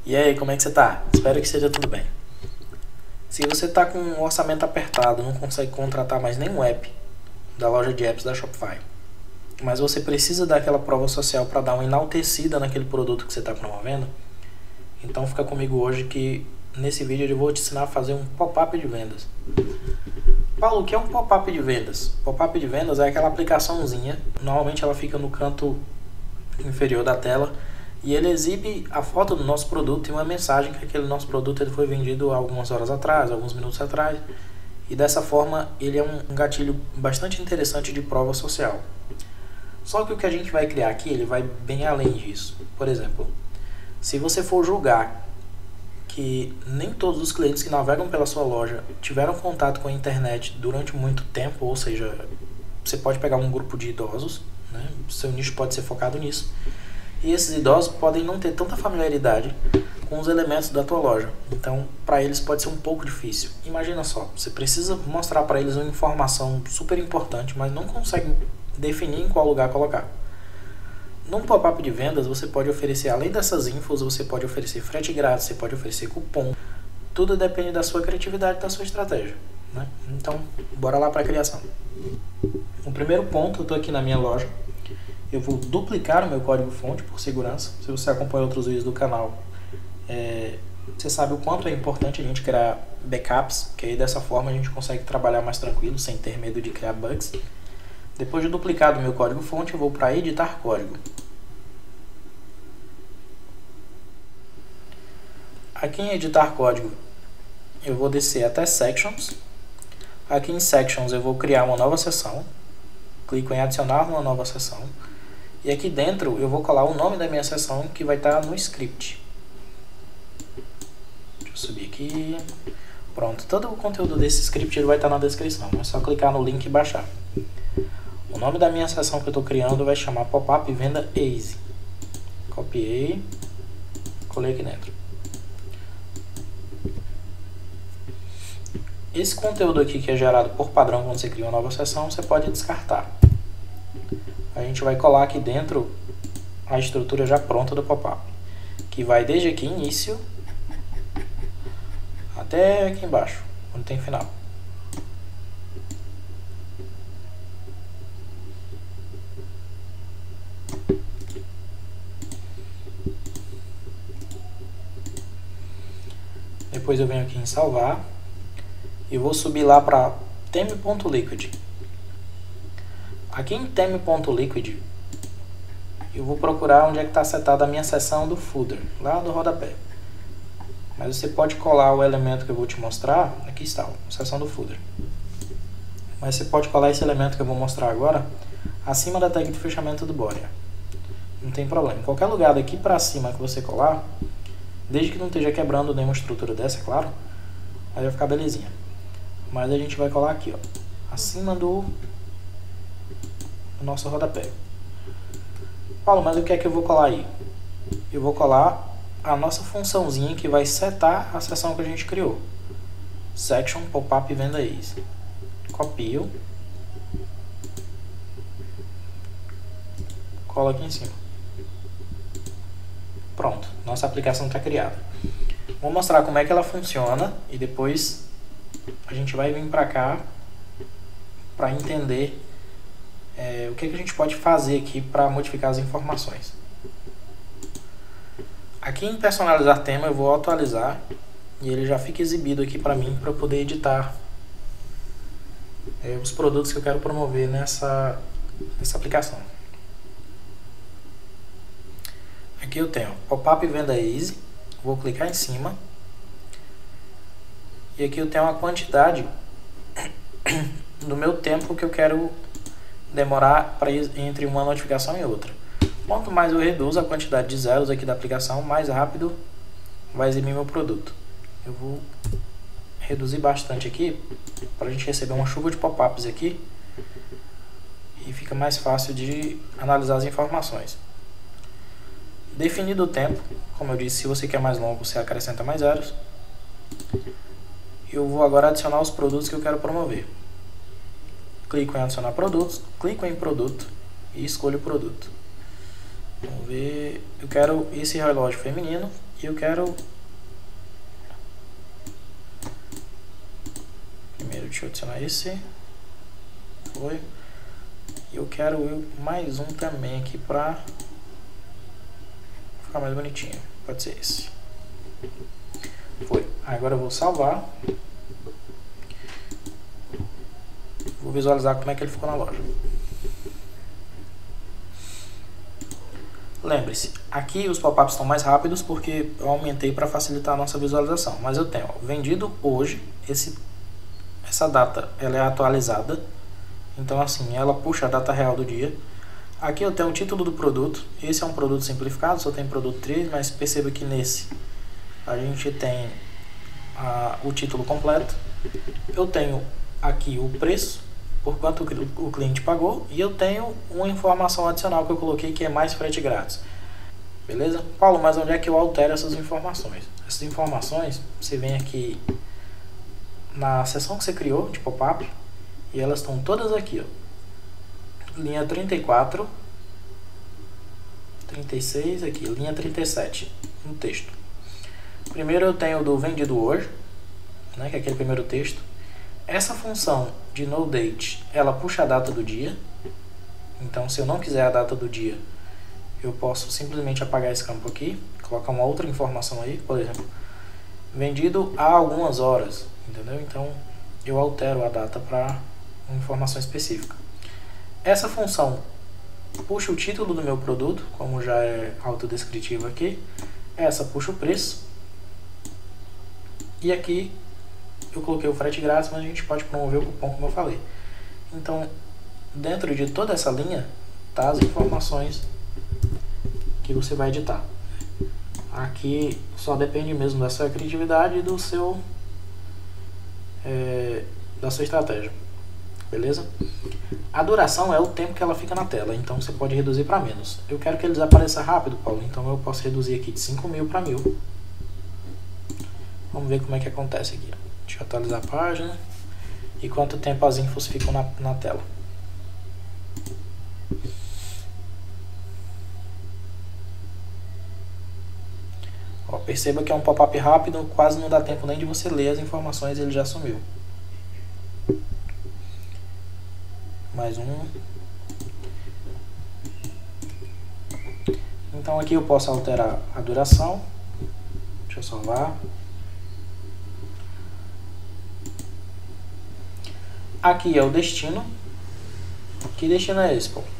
E aí, como é que você tá? Espero que esteja tudo bem. Se você tá com um orçamento apertado, não consegue contratar mais nenhum app da loja de apps da Shopify, mas você precisa daquela prova social para dar uma enaltecida naquele produto que você está promovendo, então fica comigo hoje que nesse vídeo eu vou te ensinar a fazer um pop-up de vendas. Paulo, o que é um pop-up de vendas? Pop-up de vendas é aquela aplicaçãozinha, normalmente ela fica no canto inferior da tela, e ele exibe a foto do nosso produto e uma mensagem que aquele nosso produto ele foi vendido algumas horas atrás, alguns minutos atrás, e dessa forma ele é um gatilho bastante interessante de prova social. Só que o que a gente vai criar aqui, ele vai bem além disso. Por exemplo, se você for julgar que nem todos os clientes que navegam pela sua loja tiveram contato com a internet durante muito tempo, ou seja, você pode pegar um grupo de idosos, né? Seu nicho pode ser focado nisso, e esses idosos podem não ter tanta familiaridade com os elementos da tua loja, então para eles pode ser um pouco difícil. Imagina só, você precisa mostrar para eles uma informação super importante, mas não consegue definir em qual lugar colocar. Num pop-up de vendas você pode oferecer, além dessas infos, você pode oferecer frete grátis, você pode oferecer cupom, tudo depende da sua criatividade, da sua estratégia, né? Então bora lá para a criação. O primeiro ponto, eu estou aqui na minha loja. Eu vou duplicar o meu código-fonte por segurança. Se você acompanha outros vídeos do canal, você sabe o quanto é importante a gente criar backups, que aí dessa forma a gente consegue trabalhar mais tranquilo, sem ter medo de criar bugs. Depois de duplicado o meu código-fonte, eu vou para editar código. Aqui em editar código, eu vou descer até Sections. Aqui em Sections eu vou criar uma nova seção. Clico em adicionar uma nova seção. E aqui dentro eu vou colar o nome da minha seção que vai estar no script. Deixa eu subir aqui. Pronto, todo o conteúdo desse script ele vai estar na descrição. É só clicar no link e baixar. O nome da minha seção que eu estou criando vai chamar Pop-up Venda Easy. Copiei, colei aqui dentro. Esse conteúdo aqui que é gerado por padrão quando você cria uma nova seção, você pode descartar. A gente vai colar aqui dentro a estrutura já pronta do pop-up, que vai desde aqui início até aqui embaixo, onde tem final. Depois eu venho aqui em salvar e vou subir lá para theme.liquid. Aqui em theme.liquid eu vou procurar onde é que está setada a minha seção do footer, lá do rodapé. Mas você pode colar o elemento que eu vou te mostrar, aqui está, a seção do footer. Mas você pode colar esse elemento que eu vou mostrar agora acima da tag de fechamento do body. Não tem problema, em qualquer lugar daqui para cima que você colar, desde que não esteja quebrando nenhuma estrutura dessa, é claro, aí vai ficar belezinha. Mas a gente vai colar aqui, ó, acima do nosso rodapé. Paulo, mas o que é que eu vou colar aí? Eu vou colar a nossa funçãozinha que vai setar a seção que a gente criou. Section Pop-up Venda Easy. Copio. Colo aqui em cima. Pronto, nossa aplicação está criada. Vou mostrar como é que ela funciona e depois a gente vai vir para cá para entender o que a gente pode fazer aqui para modificar as informações. Aqui em personalizar tema eu vou atualizar e ele já fica exibido aqui para mim para eu poder editar os produtos que eu quero promover nessa aplicação. Aqui eu tenho Pop-up Venda Easy, vou clicar em cima e aqui eu tenho uma quantidade do meu tempo que eu quero demorar para ir entre uma notificação e outra. Quanto mais eu reduzo a quantidade de zeros aqui da aplicação, mais rápido vai exibir meu produto. Eu vou reduzir bastante aqui para a gente receber uma chuva de pop-ups aqui e fica mais fácil de analisar as informações. Definido o tempo, como eu disse, se você quer mais longo, você acrescenta mais zeros. Eu vou agora adicionar os produtos que eu quero promover. Clico em adicionar produtos, clico em produto e escolho o produto. Vamos ver, eu quero esse relógio feminino E eu quero... Primeiro deixa eu adicionar esse. Foi. E eu quero mais um também aqui pra ficar mais bonitinho. Pode ser esse. Foi. Agora eu vou salvar. Vou visualizar como é que ele ficou na loja. Lembre-se, aqui os pop-ups estão mais rápidos porque eu aumentei para facilitar a nossa visualização. Mas eu tenho, ó, vendido hoje, essa data ela é atualizada. Então assim, ela puxa a data real do dia. Aqui eu tenho o título do produto. Esse é um produto simplificado, só tem produto 3, mas perceba que nesse a gente tem o título completo. Eu tenho aqui o preço, por quanto o cliente pagou, e eu tenho uma informação adicional que eu coloquei que é mais frete grátis. Beleza? Paulo, mas onde é que eu altero essas informações? Essas informações, você vem aqui na seção que você criou de pop-up e elas estão todas aqui, ó. Linha 34, 36, aqui, linha 37, no texto. Primeiro eu tenho do vendido hoje, né, que é aquele primeiro texto. Essa função de noDate, ela puxa a data do dia. Então, se eu não quiser a data do dia, eu posso simplesmente apagar esse campo aqui, colocar uma outra informação aí, por exemplo, vendido há algumas horas, entendeu? Então, eu altero a data para uma informação específica. Essa função puxa o título do meu produto, como já é autodescritivo aqui. Essa puxa o preço. E aqui eu coloquei o frete grátis, mas a gente pode promover o cupom, como eu falei. Então, dentro de toda essa linha, tá as informações que você vai editar. Aqui só depende mesmo da sua criatividade e do seu da sua estratégia. Beleza? A duração é o tempo que ela fica na tela, então você pode reduzir para menos. Eu quero que ele desapareça rápido, Paulo, então eu posso reduzir aqui de 5.000 para 1.000. Vamos ver como é que acontece aqui. Deixa eu atualizar a página e quanto tempo as infos ficam na tela. Ó, perceba que é um pop-up rápido, quase não dá tempo nem de você ler as informações, ele já sumiu. Mais um. Então aqui eu posso alterar a duração. Deixa eu salvar. Aqui é o destino. Que destino é esse, pô?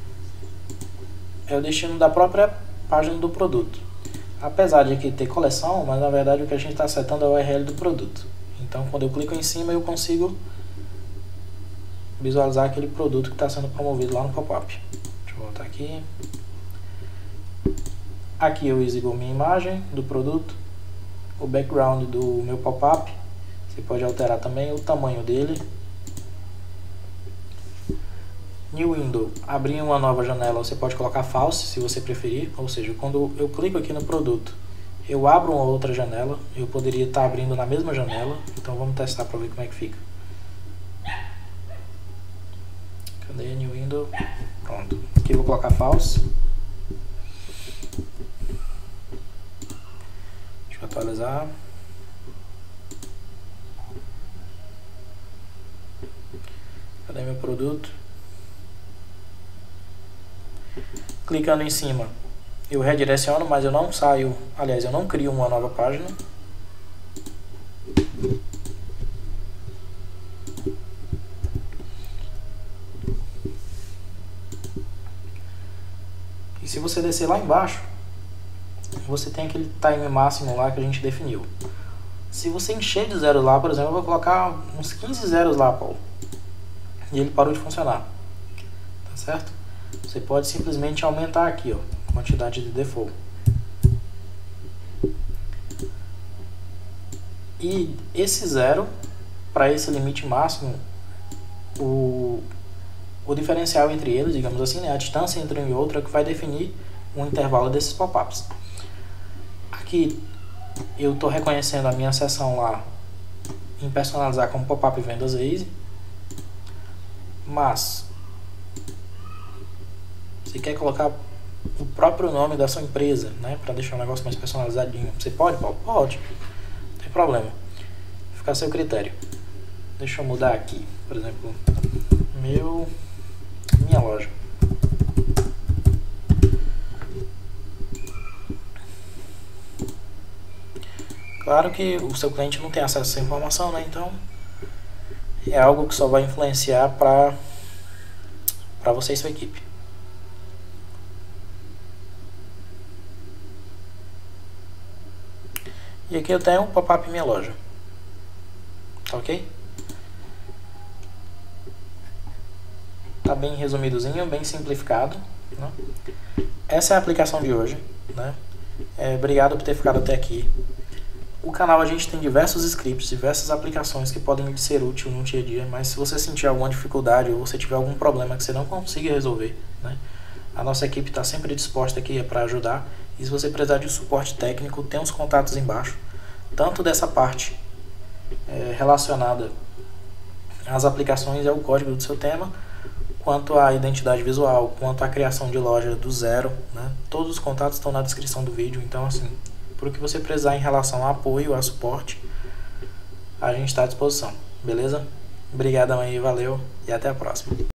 É o destino da própria página do produto. Apesar de aqui ter coleção, mas na verdade o que a gente está setando é o URL do produto. Então quando eu clico em cima eu consigo visualizar aquele produto que está sendo promovido lá no pop-up. Deixa eu voltar aqui. Aqui eu exibo minha imagem do produto, o background do meu pop-up. Você pode alterar também o tamanho dele. New Window, abrir uma nova janela, você pode colocar false se você preferir, ou seja, quando eu clico aqui no produto, eu abro uma outra janela, eu poderia estar abrindo na mesma janela, então vamos testar para ver como é que fica. Cadê New Window? Pronto, aqui eu vou colocar false. Deixa eu atualizar. Cadê meu produto? Clicando em cima, eu redireciono, mas eu não saio, aliás, eu não crio uma nova página. E se você descer lá embaixo, você tem aquele time máximo lá que a gente definiu. Se você encher de zeros lá, por exemplo, eu vou colocar uns 15 zeros lá, Paulo, e ele parou de funcionar. Tá certo? Você pode simplesmente aumentar aqui, ó, a quantidade de default. E esse zero, para esse limite máximo, o diferencial entre eles, digamos assim, né, a distância entre um e outro é que vai definir o intervalo desses pop-ups. Aqui eu estou reconhecendo a minha seção lá em personalizar como pop-up vendas easy, mas você quer colocar próprio nome da sua empresa, né? Para deixar um negócio mais personalizadinho. Você pode? Pode. Não tem problema. Fica a seu critério. Deixa eu mudar aqui. Por exemplo, minha loja. Claro que o seu cliente não tem acesso a essa informação, né? Então é algo que só vai influenciar para você e sua equipe. E aqui eu tenho um pop-up minha loja. Tá ok? Tá bem resumidozinho, bem simplificado, né? Essa é a aplicação de hoje, né? Obrigado por ter ficado até aqui. O canal a gente tem diversos scripts, diversas aplicações que podem ser úteis no dia a dia, mas se você sentir alguma dificuldade ou você tiver algum problema que você não consiga resolver, né, a nossa equipe está sempre disposta aqui para ajudar. E se você precisar de suporte técnico, tem os contatos embaixo, tanto dessa parte relacionada às aplicações, é o código do seu tema, quanto à identidade visual, quanto à criação de loja do zero, né? Todos os contatos estão na descrição do vídeo, então assim, por o que você precisar em relação a apoio, a suporte, a gente está à disposição, beleza? Obrigadão aí, valeu e até a próxima.